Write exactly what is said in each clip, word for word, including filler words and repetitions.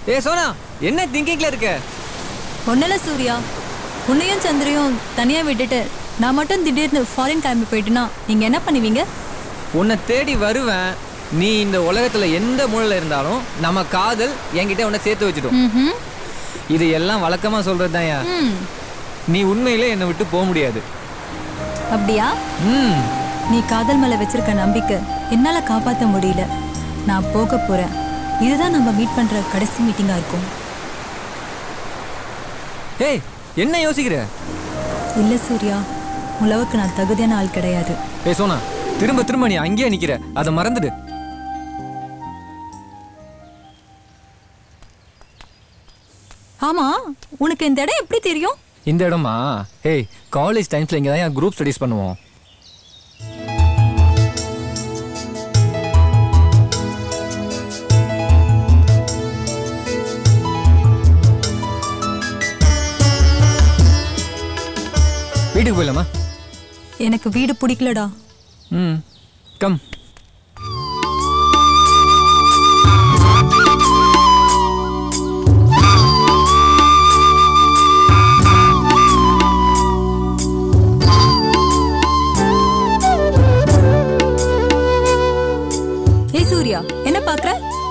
ஏ சோனா, என்ன திங்கிங்ல இருக்க? ஒன்னல சூர்யா, உன்னையும் சந்திரையும் தனியா விட்டுட்டு நான் மட்டும் திடீர்னு ஃபாரின் கிளம்பி போயிட்டுனா நீங்க என்ன பண்ணுவீங்க? உன்னை தேடி வருவேன். நீ இந்த உலகத்துல எந்த மூலையில இருந்தாலும் நம்ம காதல் என்கிட்ட உன்னை சேர்த்து வச்சுட்டோம். இது எல்லாம் வழக்கமா சொல்றதுதான்யா. நீ உண்மையிலே என்னை விட்டு போக முடியாது. அப்படியா? ம். நீ காதல் மேல வச்சிருக்க நம்பிக்கை என்னால காப்பாற்ற முடியல. நான் போக போறேன். இதுதான் நம்ம மீட் பண்ற கடைசி மீட்டிங்கா இருக்கும். ஏய், என்ன யோசிக்கிற? இல்ல சூர்யா, உளவுக்கு நான் தகுதியான ஆள் கிடையாது. ஏய் சோனா, திரும்ப திரும்ப நீ அங்கேயே நிக்கிற. அதை மறந்துடு. ஆமா, உனக்கு இந்த இடம் எப்படி தெரியும்? இந்த இடமா? ஏய், காலேஜ் டைம்ஸ்ல இங்க தான் குரூப் ஸ்டடீஸ் பண்ணுவோம். வீட்டுக்கு போயிடலாமா? எனக்கு வீடு பிடிக்கலடா. ம், கம். ஏய் சூர்யா, என்ன பாக்குற?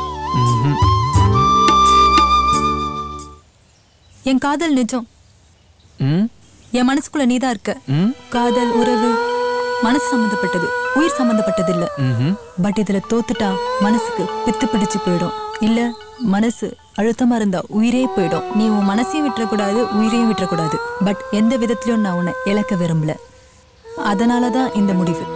என் காதல் நிஜம். என் மனசுக்குள்ள நீதான் இருக்க. காதல் உறவு மனசு சம்பந்தப்பட்டது, உயிர் சம்பந்தப்பட்டது இல்ல. பட் இதுல தோத்துட்டா மனசுக்கு பித்து பிடிச்சு போயிடும். இல்ல மனசு அழுத்தமா இருந்தா உயிரே போயிடும். நீ உன் மனசையும் விட்டுறக்கூடாது, உயிரையும் விட்டுறக்கூடாது. பட் எந்த விதத்திலயும் நான் உன்னை இழக்க விரும்பல. அதனாலதான் இந்த முடிவு.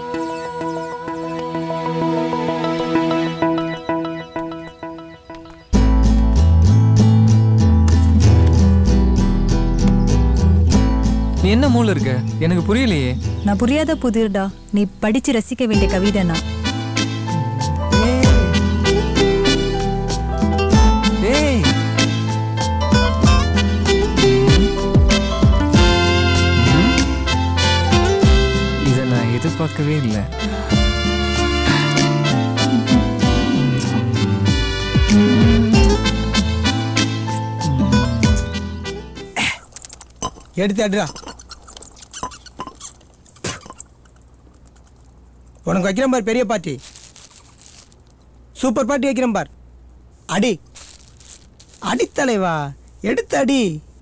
நீ என்ன மூல இருக்க? எனக்கு புரியலையே. நான் புரியாத புதிர்டா. நீ படிச்சு ரசிக்க வேண்டிய கவிதைனா. ஏய், இதை நான் எதிர்பார்க்கவே இல்லை. எடுத்து அட்ரா. உனக்கு வைக்கிறேன் பார், பெரிய பாட்டி, சூப்பர் பாட்டி வைக்கிறேன் பார். அடி அடித்தலைவா, எடுத்து அடி.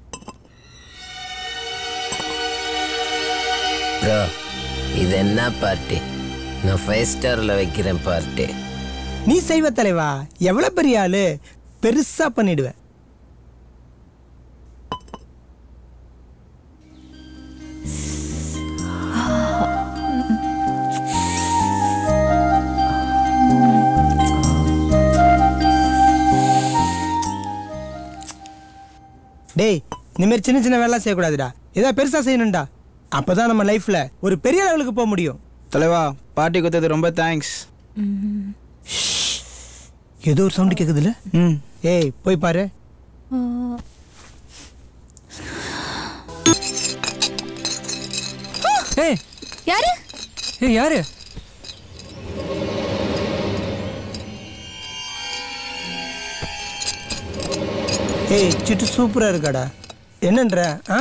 ப்ரோ, இது என்ன பார்ட்டி? நான் ஃபைவ் ஸ்டார்ல வைக்கிறேன் பார்ட்டி. நீ செய்வ தலைவா, எவ்வளவு பெரிய ஆளு, பெருசா பண்ணிடுவேன். டேய், இந்த மாதிரி சின்ன சின்ன வேலை செய்யக்கூடாதுடா. ஏதாவது பெருசா செய்யணும்டா. அப்பதான் நம்ம லைஃப்ல ஒரு பெரிய லெவலுக்கு போக முடியும். தலைவா, பாட்டி கொடுத்தது ரொம்ப தேங்க்ஸ். ஏதோ ஒரு சவுண்ட் கேக்குதுல்ல? ம், ஏய் போய் பாரு. ஏய் யாரு? ஏய் யாரு? ஏய், சிட்டு சூப்பரா இருக்காடா. என்னன்ற? ஆ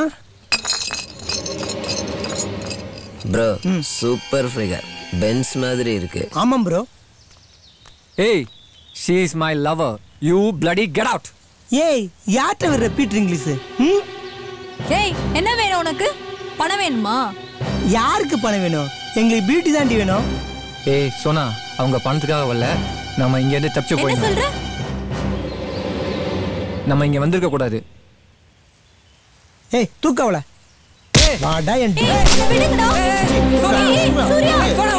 ப்ரோ, சூப்பர் ஃபிகர், பென்ஸ் மாதிரி இருக்கு. ஆமாம் ப்ரோ. ஏய், she is my lover. You bloody get out. ஏய், யார்ட்ட வர ரிப்பீட் இங்கிலீஷ்? ம், ஏய் என்ன வேணும் உனக்கு? பணம் வேணுமா? யாருக்கு பணம் வேணும்? எங்களுக்கு பியூட்டி தாண்டி வேணும். ஏய் சோனா, அவங்க பணத்துக்காக வரல. நம்ம இங்க இருந்து தப்பிச்சு என்ன போயிடணும். சொல்ற? நம்ம இங்க வந்திருக்க கூடாது. ஏய் தூக்கவல. வாடா என் விடுங்கடா. சூர்யா